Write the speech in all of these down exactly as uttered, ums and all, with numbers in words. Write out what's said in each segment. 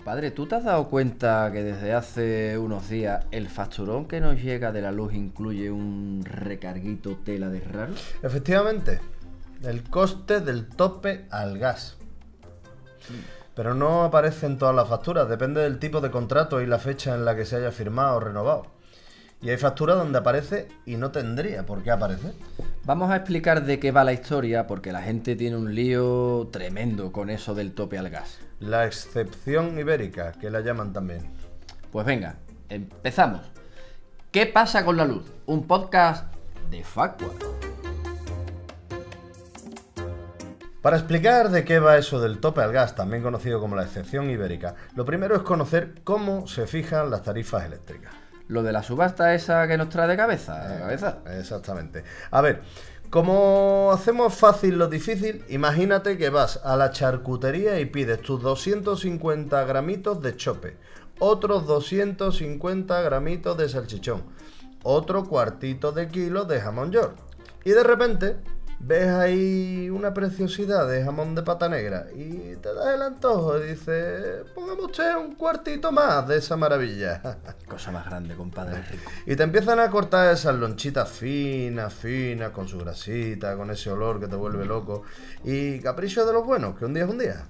Compadre, ¿tú te has dado cuenta que desde hace unos días el facturón que nos llega de la luz incluye un recarguito tela de raro? Efectivamente, el coste del tope al gas. Pero no aparece en todas las facturas, depende del tipo de contrato y la fecha en la que se haya firmado o renovado. Y hay facturas donde aparece y no tendría por qué aparecer. Vamos a explicar de qué va la historia, porque la gente tiene un lío tremendo con eso del tope al gas. La excepción ibérica, que la llaman también. Pues venga, empezamos. ¿Qué pasa con la luz? Un podcast de Facua. Para explicar de qué va eso del tope al gas, también conocido como la excepción ibérica, lo primero es conocer cómo se fijan las tarifas eléctricas. Lo de la subasta esa que nos trae de cabeza, ¿de cabeza? Exactamente. A ver, como hacemos fácil lo difícil, imagínate que vas a la charcutería y pides tus doscientos cincuenta gramitos de chope, otros doscientos cincuenta gramitos de salchichón, otro cuartito de kilo de jamón york. Y de repente ves ahí una preciosidad de jamón de pata negra y te das el antojo y dices, pongamos usted un cuartito más de esa maravilla. Cosa más grande, compadre rico. Y te empiezan a cortar esas lonchitas finas, finas, con su grasita, con ese olor que te vuelve loco. Y capricho de los buenos, que un día es un día.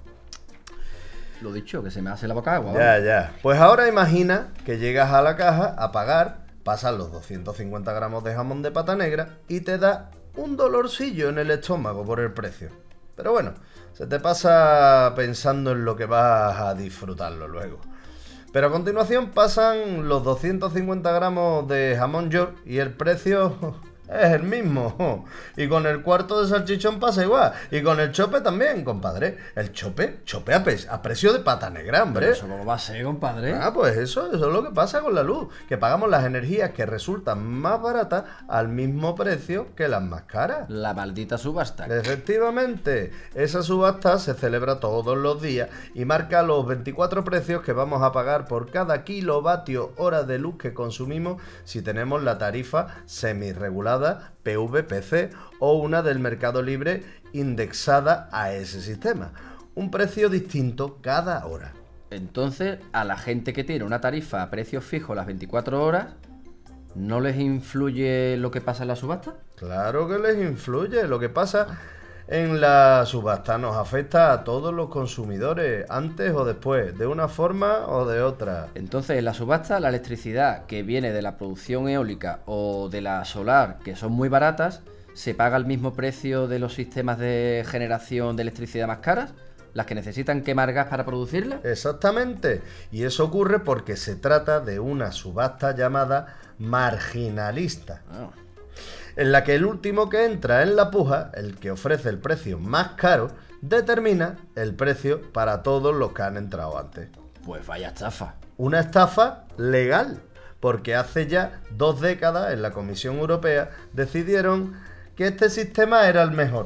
Lo dicho, que se me hace la boca agua. Ya, ya. Pues ahora imagina que llegas a la caja a pagar, pasas los doscientos cincuenta gramos de jamón de pata negra y te da un dolorcillo en el estómago por el precio. Pero bueno, se te pasa pensando en lo que vas a disfrutarlo luego. Pero a continuación pasan los doscientos cincuenta gramos de jamón york y el precio es el mismo. Y con el cuarto de salchichón pasa igual. Y con el chope también, compadre. El chope, chope a, a precio de pata negra, hombre. ¿Pero eso cómo va a ser, compadre? Ah, pues eso, eso es lo que pasa con la luz. Que pagamos las energías que resultan más baratas al mismo precio que las más caras. La maldita subasta. Efectivamente, esa subasta se celebra todos los días y marca los veinticuatro precios que vamos a pagar por cada kilovatio hora de luz que consumimos si tenemos la tarifa semirregulada P V P C o una del mercado libre indexada a ese sistema. Un precio distinto cada hora. Entonces, a la gente que tiene una tarifa a precio fijo las veinticuatro horas, ¿no les influye lo que pasa en la subasta? Claro que les influye. Lo que pasa en la subasta nos afecta a todos los consumidores, antes o después, de una forma o de otra. Entonces, en la subasta, la electricidad que viene de la producción eólica o de la solar, que son muy baratas, ¿se paga al mismo precio de los sistemas de generación de electricidad más caras? ¿Las que necesitan quemar gas para producirla? Exactamente. Y eso ocurre porque se trata de una subasta llamada marginalista. Oh. En la que el último que entra en la puja, el que ofrece el precio más caro, determina el precio para todos los que han entrado antes. Pues vaya estafa. Una estafa legal, porque hace ya dos décadas en la Comisión Europea decidieron que este sistema era el mejor.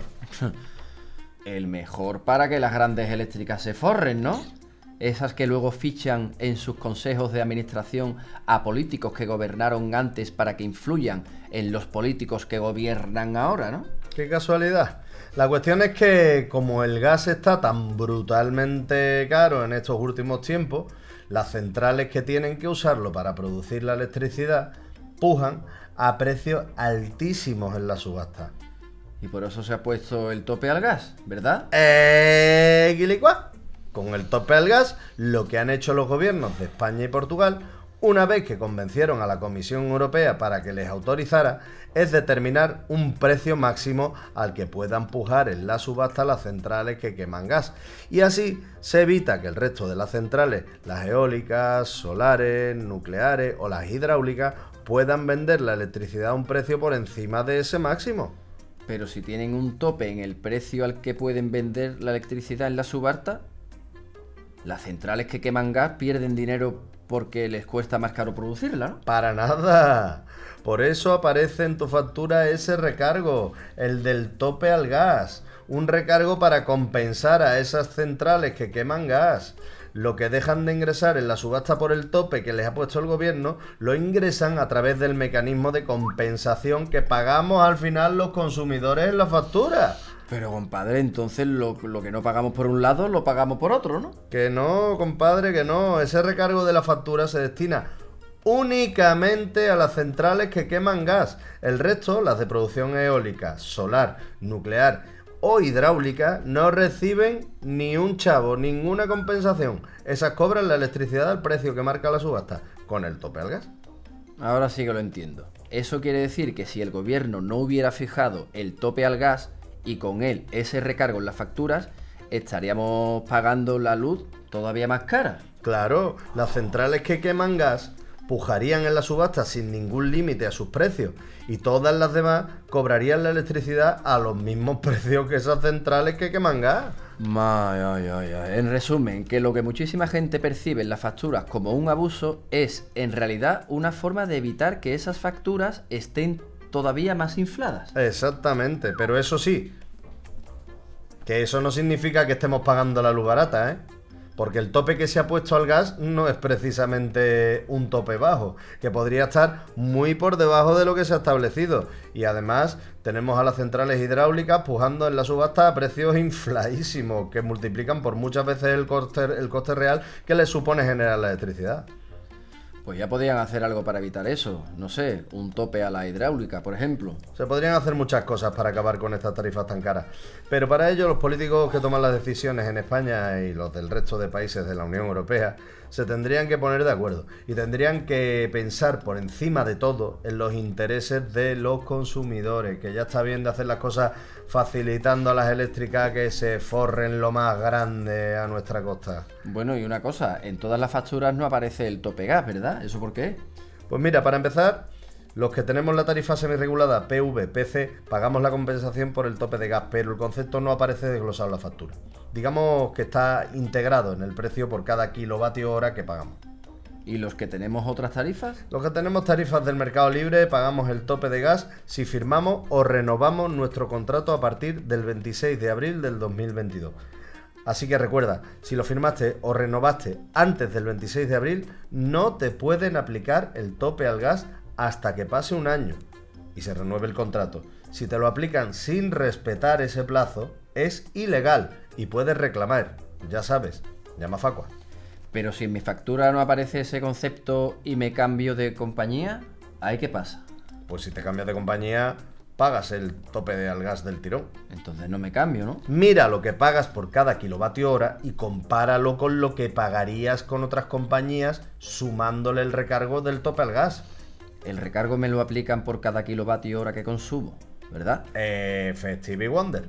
El mejor para que las grandes eléctricas se forren, ¿no? Esas que luego fichan en sus consejos de administración a políticos que gobernaron antes para que influyan en los políticos que gobiernan ahora, ¿no? Qué casualidad. La cuestión es que como el gas está tan brutalmente caro en estos últimos tiempos, las centrales que tienen que usarlo para producir la electricidad pujan a precios altísimos en la subasta. Y por eso se ha puesto el tope al gas, ¿verdad? ¡Eh, guilicuá! Con el tope al gas, lo que han hecho los gobiernos de España y Portugal, una vez que convencieron a la Comisión Europea para que les autorizara, es determinar un precio máximo al que puedan pujar en la subasta las centrales que queman gas. Y así se evita que el resto de las centrales, las eólicas, solares, nucleares o las hidráulicas, puedan vender la electricidad a un precio por encima de ese máximo. Pero si tienen un tope en el precio al que pueden vender la electricidad en la subasta, las centrales que queman gas pierden dinero porque les cuesta más caro producirla, ¿no? Para nada. Por eso aparece en tu factura ese recargo, el del tope al gas. Un recargo para compensar a esas centrales que queman gas. Lo que dejan de ingresar en la subasta por el tope que les ha puesto el gobierno, lo ingresan a través del mecanismo de compensación que pagamos al final los consumidores en la factura. Pero, compadre, entonces lo, lo que no pagamos por un lado, lo pagamos por otro, ¿no? Que no, compadre, que no. Ese recargo de la factura se destina únicamente a las centrales que queman gas. El resto, las de producción eólica, solar, nuclear o hidráulica, no reciben ni un chavo, ninguna compensación. Esas cobran la electricidad al precio que marca la subasta, con el tope al gas. Ahora sí que lo entiendo. Eso quiere decir que si el gobierno no hubiera fijado el tope al gas y con él ese recargo en las facturas, estaríamos pagando la luz todavía más cara. Claro, las centrales que queman gas pujarían en la subasta sin ningún límite a sus precios y todas las demás cobrarían la electricidad a los mismos precios que esas centrales que queman gas. Ay, ay, ay, ay. En resumen, que lo que muchísima gente percibe en las facturas como un abuso es en realidad una forma de evitar que esas facturas estén todavía más infladas. Exactamente, pero eso sí, que eso no significa que estemos pagando la luz barata, ¿eh? Porque el tope que se ha puesto al gas no es precisamente un tope bajo, que podría estar muy por debajo de lo que se ha establecido. Y además tenemos a las centrales hidráulicas pujando en la subasta a precios infladísimos, que multiplican por muchas veces el coste, el coste real que les supone generar la electricidad. Pues ya podrían hacer algo para evitar eso. No sé, un tope a la hidráulica, por ejemplo. Se podrían hacer muchas cosas para acabar con estas tarifas tan caras. Pero para ello los políticos que toman las decisiones en España y los del resto de países de la Unión Europea se tendrían que poner de acuerdo y tendrían que pensar por encima de todo en los intereses de los consumidores, que ya está bien de hacer las cosas facilitando a las eléctricas que se forren lo más grande a nuestra costa. Bueno, y una cosa, en todas las facturas no aparece el tope gas, ¿verdad? ¿Eso por qué? Pues mira, para empezar, los que tenemos la tarifa semirregulada P V P C pagamos la compensación por el tope de gas, pero el concepto no aparece desglosado en la factura. Digamos que está integrado en el precio por cada kilovatio hora que pagamos. ¿Y los que tenemos otras tarifas? Los que tenemos tarifas del mercado libre pagamos el tope de gas si firmamos o renovamos nuestro contrato a partir del veintiséis de abril del dos mil veintidós. Así que recuerda, si lo firmaste o renovaste antes del veintiséis de abril, no te pueden aplicar el tope al gas hasta que pase un año y se renueve el contrato. Si te lo aplican sin respetar ese plazo, es ilegal y puedes reclamar. Ya sabes, llama a Facua. Pero si en mi factura no aparece ese concepto y me cambio de compañía, ¿ahí qué pasa? Pues si te cambias de compañía, pagas el tope de al gas del tirón. Entonces no me cambio, ¿no? Mira lo que pagas por cada kilovatio hora y compáralo con lo que pagarías con otras compañías sumándole el recargo del tope al gas. El recargo me lo aplican por cada kilovatio hora que consumo, ¿verdad? Eh, Festive Wonder.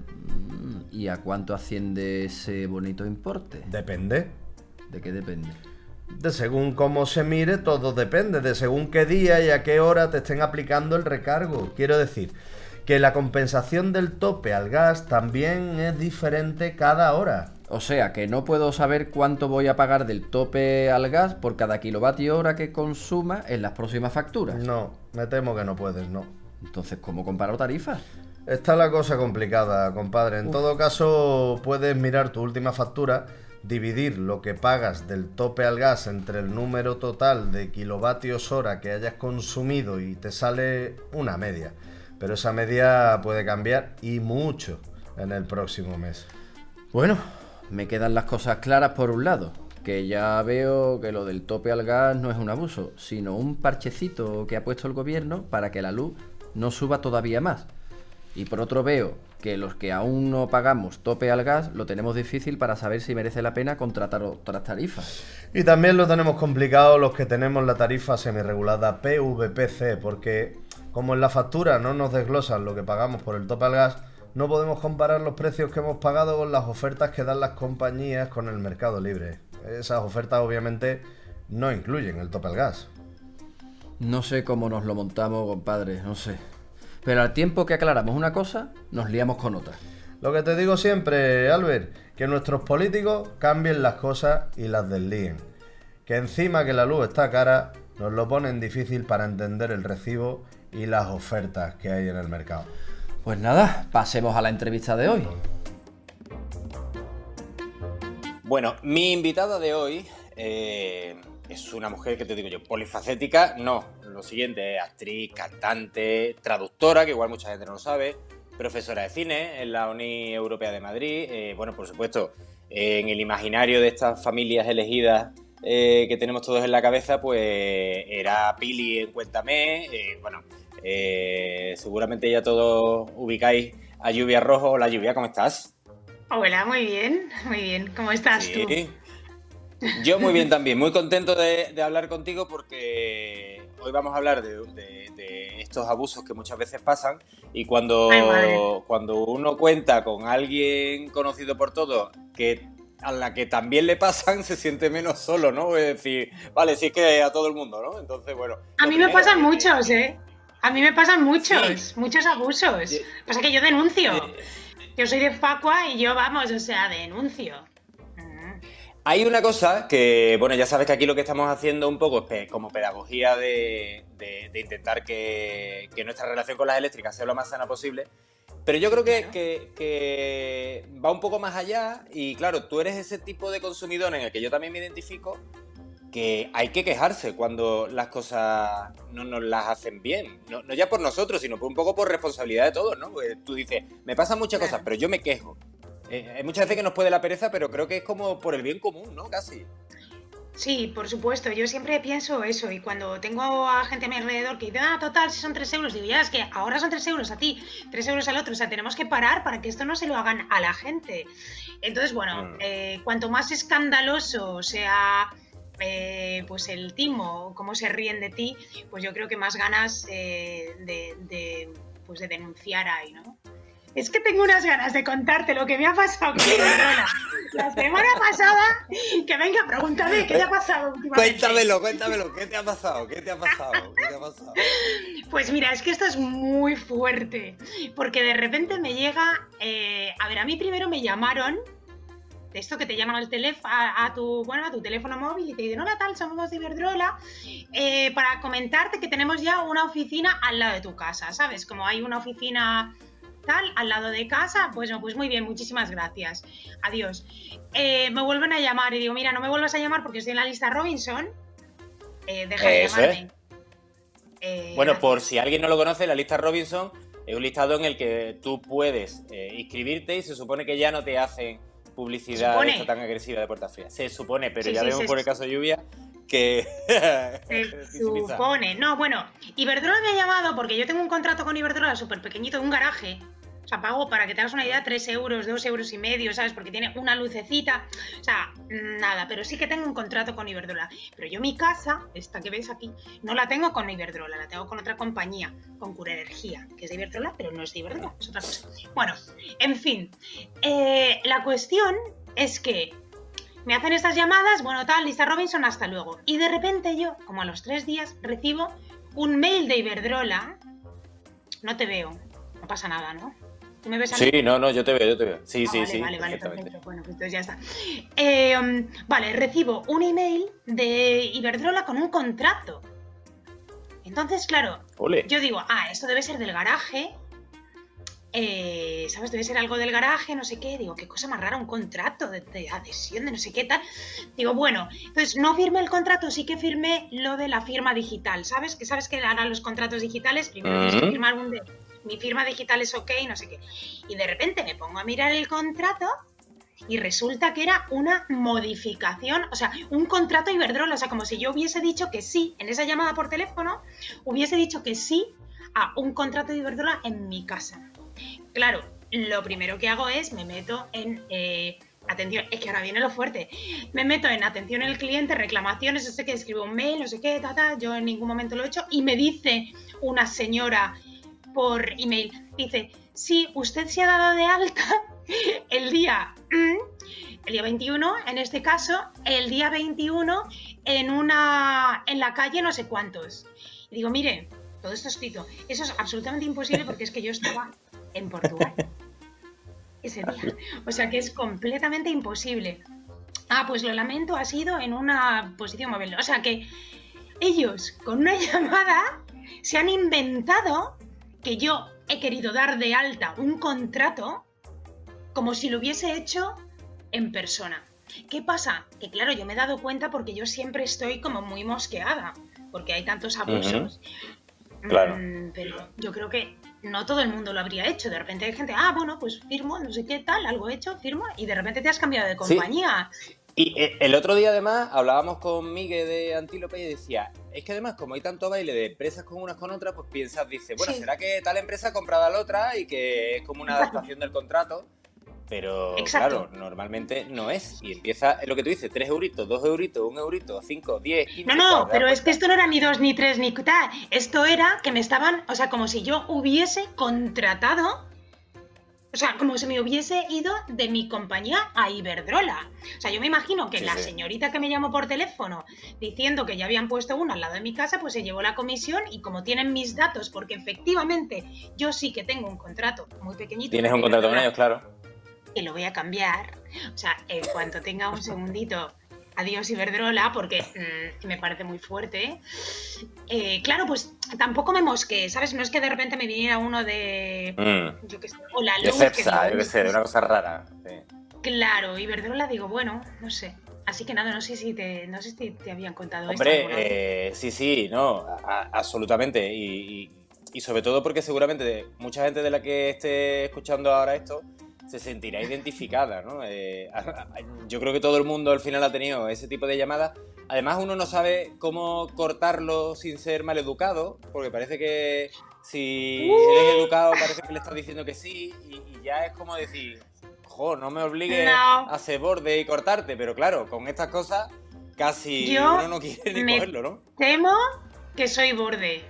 ¿Y a cuánto asciende ese bonito importe? Depende. ¿De qué depende? De según cómo se mire, todo depende. De según qué día y a qué hora te estén aplicando el recargo. Quiero decir que la compensación del tope al gas también es diferente cada hora. O sea, que no puedo saber cuánto voy a pagar del tope al gas por cada kilovatio hora que consuma en las próximas facturas. No, me temo que no puedes, no. Entonces, ¿cómo comparo tarifas? Está la cosa complicada, compadre. En Uf. todo caso, puedes mirar tu última factura, dividir lo que pagas del tope al gas entre el número total de kilovatios hora que hayas consumido y te sale una media. Pero esa media puede cambiar y mucho en el próximo mes. Bueno, me quedan las cosas claras por un lado, que ya veo que lo del tope al gas no es un abuso, sino un parchecito que ha puesto el gobierno para que la luz no suba todavía más. Y por otro veo que los que aún no pagamos tope al gas lo tenemos difícil para saber si merece la pena contratar otras tarifas. Y también lo tenemos complicado los que tenemos la tarifa semirregulada P V P C, porque como en la factura no nos desglosan lo que pagamos por el tope al gas, no podemos comparar los precios que hemos pagado con las ofertas que dan las compañías con el mercado libre. Esas ofertas obviamente no incluyen el tope al gas. No sé cómo nos lo montamos, compadre, no sé. Pero al tiempo que aclaramos una cosa, nos liamos con otra. Lo que te digo siempre, Albert, que nuestros políticos cambien las cosas y las deslíen. Que encima que la luz está cara, nos lo ponen difícil para entender el recibo y las ofertas que hay en el mercado. Pues nada, pasemos a la entrevista de hoy. Bueno, mi invitada de hoy eh, es una mujer que te digo yo, polifacética, no, lo siguiente, actriz, cantante, traductora, que igual mucha gente no lo sabe, profesora de cine en la Uni Europea de Madrid. Eh, bueno, por supuesto, eh, en el imaginario de estas familias elegidas eh, que tenemos todos en la cabeza, pues era Pili en Cuéntame. Eh, bueno, eh, seguramente ya todos ubicáis a Lluvia Rojo. Hola, Lluvia, ¿cómo estás? Hola, muy bien, muy bien. ¿Cómo estás sí. tú? Yo muy bien también, muy contento de, de hablar contigo porque hoy vamos a hablar de, de, de estos abusos que muchas veces pasan y cuando, Ay, cuando uno cuenta con alguien conocido por todos que a la que también le pasan, se siente menos solo, ¿no? Es decir, vale, sí es que a todo el mundo, ¿no? Entonces, bueno. A mí me primero, pasan eh, muchos, ¿eh? A mí me pasan muchos, sí. muchos abusos. Eh, Pasa que yo denuncio. eh, Yo soy de Facua y yo, vamos, o sea, denuncio. Hay una cosa que, bueno, ya sabes que aquí lo que estamos haciendo un poco es pe- como pedagogía de, de- de intentar que, que nuestra relación con las eléctricas sea lo más sana posible, pero yo creo que, Claro. que- que va un poco más allá y claro, tú eres ese tipo de consumidor en el que yo también me identifico, que hay que quejarse cuando las cosas no nos las hacen bien, no, no ya por nosotros, sino por un poco por responsabilidad de todos, ¿no? Porque tú dices, me pasan muchas Claro. cosas, pero yo me quejo. Eh, hay muchas veces que nos puede la pereza, pero creo que es como por el bien común, ¿no? Casi. Sí, por supuesto, yo siempre pienso eso y cuando tengo a gente a mi alrededor que dice, ah, total, si son tres euros, digo, ya, es que ahora son tres euros a ti, tres euros al otro, o sea, tenemos que parar para que esto no se lo hagan a la gente. Entonces, bueno, Mm. eh, cuanto más escandaloso sea eh, pues el timo, cómo se ríen de ti, pues yo creo que más ganas eh, de, de, pues de denunciar hay, ¿no? Es que tengo unas ganas de contarte lo que me ha pasado con Iberdrola la semana pasada. Que venga, pregúntame, ¿qué te ha pasado últimamente? Cuéntamelo, cuéntamelo, ¿qué te ha pasado? ¿Qué te ha pasado? ¿Qué te ha pasado? Pues mira, es que esto es muy fuerte, porque de repente me llega, eh, a ver, a mí primero me llamaron, de esto que te llaman al teléfono, a, a tu, bueno, a tu teléfono móvil y te dicen, hola tal, somos de Iberdrola, eh, para comentarte que tenemos ya una oficina al lado de tu casa, ¿sabes? Como hay una oficina tal, al lado de casa, pues no, pues muy bien, muchísimas gracias, adiós. Eh, me vuelven a llamar y digo, mira, no me vuelvas a llamar porque estoy en la lista Robinson, eh, deja de Eso es. llamarme. Eh, Bueno, por gracias. si alguien no lo conoce, la lista Robinson es un listado en el que tú puedes eh, inscribirte y se supone que ya no te hacen publicidad supone. esta tan agresiva de puertas frías. Se supone, pero Sí, ya sí, vemos se- por el caso de Lluvia que... Se supone. No, bueno, Iberdrola me ha llamado porque yo tengo un contrato con Iberdrola súper pequeñito, un garaje. O sea, pago, para que te hagas una idea, tres euros, dos euros y medio, ¿sabes? Porque tiene una lucecita. O sea, nada, pero sí que tengo un contrato con Iberdrola. Pero yo mi casa, esta que ves aquí, no la tengo con Iberdrola, la tengo con otra compañía, con Cura Energía, que es de Iberdrola, pero no es de Iberdrola, es otra cosa. Bueno, en fin. Eh, la cuestión es que me hacen estas llamadas, bueno, tal, lista Robinson, hasta luego. Y de repente yo, como a los tres días, recibo un mail de Iberdrola. No te veo, no pasa nada, ¿no? ¿Tú me ves a mí? Sí, no, no, yo te veo, yo te veo. Sí, Ah, sí, vale, sí, vale, vale, perfectamente. perfecto. Bueno, pues entonces ya está. Eh, um, vale, recibo un email de Iberdrola con un contrato. Entonces, claro, Ole. yo digo, ah, esto debe ser del garaje. Eh, ¿Sabes? Debe ser algo del garaje, no sé qué. Digo, qué cosa más rara, un contrato de, de adhesión, de no sé qué tal. Digo, bueno, entonces no firmé el contrato, sí que firmé lo de la firma digital, ¿sabes? Que sabes que ahora los contratos digitales, primero tienes que Mm. firmar un de mi firma digital es ok, no sé qué. Y de repente me pongo a mirar el contrato y resulta que era una modificación, o sea, un contrato Iberdrola, o sea, como si yo hubiese dicho que sí, en esa llamada por teléfono, hubiese dicho que sí a un contrato de Iberdrola en mi casa. Claro, lo primero que hago es me meto en eh, atención, es que ahora viene lo fuerte, me meto en atención al cliente, reclamaciones, no sé qué, escribo un mail, no sé qué, ta, ta, yo en ningún momento lo he hecho y me dice una señora por email, dice, sí, usted se ha dado de alta el día, el día veintiuno, en este caso, el día veintiuno en una, en la calle no sé cuántos. Y digo, mire, todo esto escrito, eso es absolutamente imposible porque es que yo estaba en Portugal ese día, o sea que es completamente imposible. Ah, pues lo lamento, ha sido en una posición móvil, o sea que ellos con una llamada se han inventado que yo he querido dar de alta un contrato como si lo hubiese hecho en persona. ¿Qué pasa? Que claro, yo me he dado cuenta porque yo siempre estoy como muy mosqueada, porque hay tantos abusos. Uh-huh. Claro. Mm, pero yo creo que no todo el mundo lo habría hecho. De repente hay gente, ah, bueno, pues firmo, no sé qué tal, algo hecho, firmo, y de repente te has cambiado de compañía. Sí. Y el otro día, además, hablábamos con Miguel de Antílope y decía, es que además, como hay tanto baile de empresas con unas con otras, pues piensas, dice, bueno, sí. ¿será que tal empresa ha comprado a la otra y que es como una Exacto. adaptación del contrato? Pero, Exacto. claro, normalmente no es. Y empieza, es lo que tú dices, tres euritos, dos euritos, un eurito, cinco, diez, quince... No, no, pero es que esto no era ni dos, ni tres, ni tal. Esto era que me estaban, o sea, como si yo hubiese contratado... O sea, como si me hubiese ido de mi compañía a Iberdrola. O sea, yo me imagino que Sí, la sí. señorita que me llamó por teléfono diciendo que ya habían puesto una al lado de mi casa, pues se llevó la comisión y como tienen mis datos, porque efectivamente yo sí que tengo un contrato muy pequeñito. Tienes un contrato con ellos, claro. Que lo voy a cambiar. O sea, en cuanto tenga un segundito, adiós Iberdrola, porque mmm, me parece muy fuerte. Eh, claro, pues tampoco me mosqué, ¿sabes? No es que de repente me viniera uno de... Mm. Yo qué sé, o la De luz. Cepsa, que yo qué sé, de una cosa rara. Sí. Claro, Iberdrola digo, bueno, no sé. Así que nada, no sé si te, no sé si te habían contado Hombre, esto. Hombre, eh, sí, sí, no, a, a, absolutamente. Y, y, y sobre todo porque seguramente mucha gente de la que esté escuchando ahora esto se sentirá identificada, ¿no? Eh, yo creo que todo el mundo al final ha tenido ese tipo de llamadas. Además, uno no sabe cómo cortarlo sin ser maleducado, porque parece que si eres educado parece que le estás diciendo que sí, y, y ya es como decir, jo, no me obligues no. a ser borde y cortarte, pero claro, con estas cosas casi yo uno no quiere ni me cogerlo, ¿no? temo que soy borde.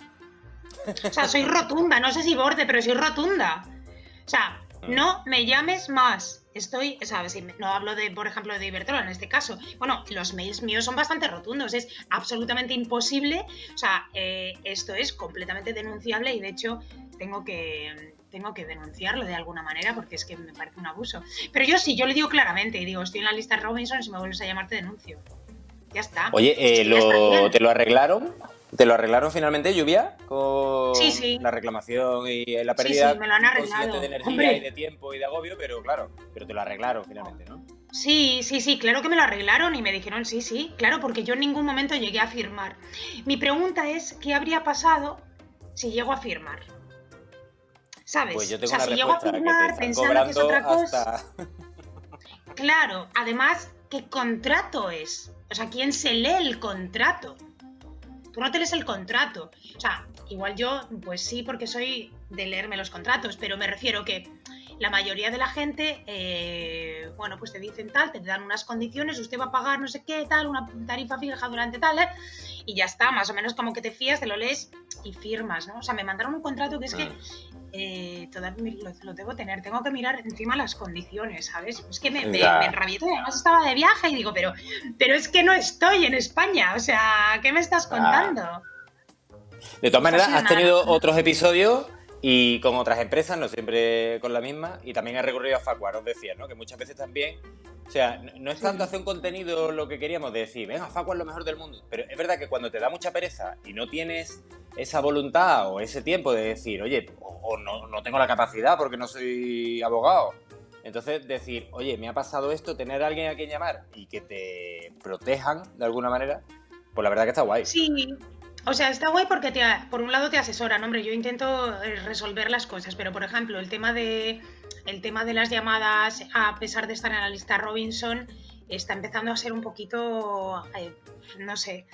O sea, soy rotunda, no sé si borde, pero soy rotunda. O sea, no me llames más. Estoy, o sea, si no hablo de, por ejemplo, de Iberdrola en este caso. Bueno, los mails míos son bastante rotundos. Es absolutamente imposible. O sea, eh, esto es completamente denunciable y de hecho tengo que, tengo que denunciarlo de alguna manera porque es que me parece un abuso. Pero yo sí, yo le digo claramente y digo, estoy en la lista Robinson y si me vuelves a llamar te denuncio. Ya está. Oye, eh, Es que ya está lo, bien. ¿te lo arreglaron? ¿Te lo arreglaron finalmente, Lluvia? Con Sí, sí. la reclamación y la Sí, pérdida sí, me lo han arreglado. consciente de energía Hombre. y de tiempo y de agobio, pero claro, pero te lo arreglaron finalmente, ¿no? Sí, sí, sí, claro que me lo arreglaron y me dijeron sí, sí, claro, porque yo en ningún momento llegué a firmar. Mi pregunta es, ¿qué habría pasado si llego a firmar? ¿Sabes? Pues yo tengo o sea, una si llego a respuesta, que te firmar están pensando que es cobrando otra cosa... hasta... Claro, además, ¿qué contrato es? O sea, ¿quién se lee el contrato? Tú no te lees el contrato. O sea, igual yo, pues sí, porque soy de leerme los contratos, pero me refiero que la mayoría de la gente, eh, bueno, pues te dicen tal, te dan unas condiciones, usted va a pagar no sé qué, tal, una tarifa fija durante tal, ¿eh? Y ya está, más o menos como que te fías, te lo lees y firmas, ¿no? O sea, me mandaron un contrato que es que eh, todavía lo, lo debo tener, tengo que mirar encima las condiciones, ¿sabes? Es que me, me, me enrabié todo, además estaba de viaje y digo, pero, pero es que no estoy en España, o sea, ¿qué me estás contando? Ah. De todas maneras, has tenido otros episodios y con otras empresas, no siempre con la misma, y también has recurrido a Facua, os decía, ¿no? Que muchas veces también, o sea, no es tanto hacer un contenido lo que queríamos de decir, venga, Facua es lo mejor del mundo, pero es verdad que cuando te da mucha pereza y no tienes esa voluntad o ese tiempo de decir, oye, o, o no, no tengo la capacidad porque no soy abogado, entonces decir, oye, me ha pasado esto, tener a alguien a quien llamar y que te protejan de alguna manera, pues la verdad que está guay. Sí. O sea, está guay porque te, por un lado te asesoran, hombre, yo intento resolver las cosas, pero por ejemplo, el tema de el tema de las llamadas, a pesar de estar en la lista Robinson, está empezando a ser un poquito, eh, no sé,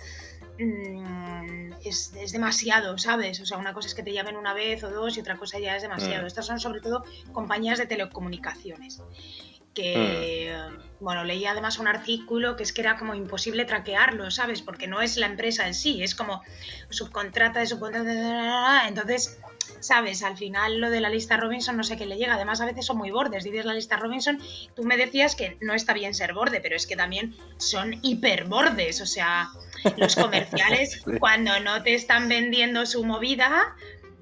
mmm, es, es demasiado, ¿sabes? O sea, una cosa es que te llamen una vez o dos y otra cosa ya es demasiado. Mm. Estas son sobre todo compañías de telecomunicaciones. Que, mm. bueno, leí además un artículo que es que era como imposible traquearlo, ¿sabes? Porque no es la empresa en sí, es como subcontrata de subcontrata, entonces, ¿sabes? Al final lo de la lista Robinson no sé qué le llega, además a veces son muy bordes, dices la lista Robinson, tú me decías que no está bien ser borde, pero es que también son hiperbordes, o sea, los comerciales cuando no te están vendiendo su movida,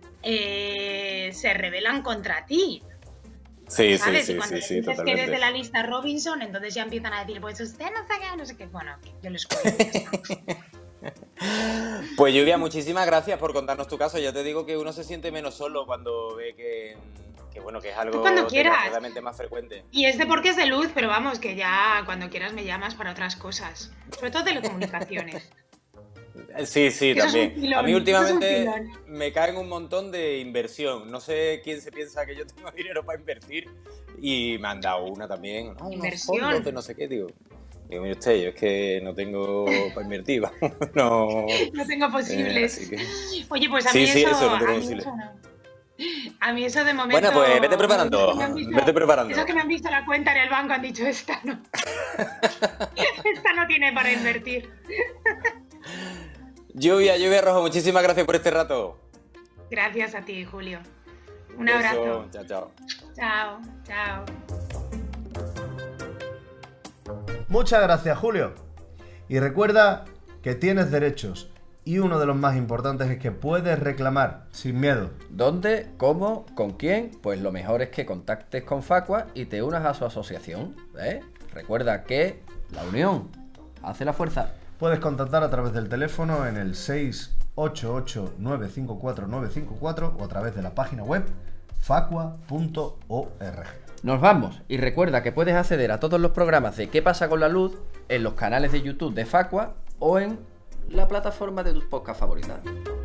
eh, se rebelan contra ti. Sí, ¿sabes? sí, y cuando sí, sí, dices totalmente. que eres de la lista Robinson, entonces ya empiezan a decir, pues usted no sabe, no sé qué. Bueno, yo les cuento. Pues Lluvia, muchísimas gracias por contarnos tu caso. Ya te digo que uno se siente menos solo cuando ve que, que bueno, que es algo desgraciadamente más frecuente. Y este porque es de luz, pero vamos, que ya cuando quieras me llamas para otras cosas. Sobre todo telecomunicaciones. Sí, sí, Eso es un también. filón, A mí eso es un últimamente filón. me caen un montón de inversión. No sé quién se piensa que yo tengo dinero para invertir y me han dado una también. No, unos Inversión. fondos de no sé qué, digo. Digo, mire usted, yo es que no tengo para invertir, vamos, no... No tengo eh, posibles. así que... Oye, pues a Sí, mí sí, eso, eso, no a tengo mí posibles. eso no. A mí eso de momento... Bueno, pues vete es preparando, que me han visto- vete preparando. Eso que me han visto la cuenta en el banco han dicho, esta no. Esta no tiene para invertir. Lluvia, Lluvia Rojo, muchísimas gracias por este rato. Gracias a ti, Julio. Un Beso, abrazo. Chao, chao. Chao, chao. Muchas gracias, Julio. Y recuerda que tienes derechos. Y uno de los más importantes es que puedes reclamar sin miedo. ¿Dónde? ¿Cómo? ¿Con quién? Pues lo mejor es que contactes con Facua y te unas a su asociación. ¿eh? Recuerda que la unión hace la fuerza. Puedes contactar a través del teléfono en el seis ocho ocho nueve cinco cuatro nueve cinco cuatro o a través de la página web facua punto org. Nos vamos y recuerda que puedes acceder a todos los programas de ¿Qué pasa con la luz? En los canales de YouTube de Facua o en la plataforma de tus podcasts favoritas.